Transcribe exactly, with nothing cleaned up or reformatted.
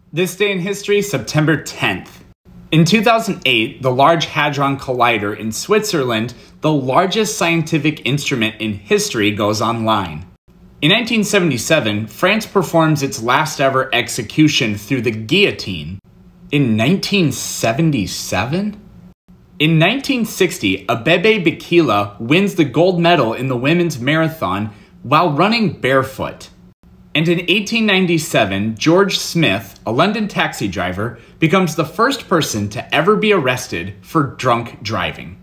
This day in history, September tenth. In two thousand eight, the Large Hadron Collider in Switzerland, the largest scientific instrument in history, goes online. In nineteen seventy-seven, France performs its last ever execution through the guillotine. In nineteen seventy-seven? In nineteen sixty, Abebe Bikila wins the gold medal in the women's marathon while running barefoot. And in eighteen ninety-seven, George Smith, a London taxi driver, becomes the first person to ever be arrested for drunk driving.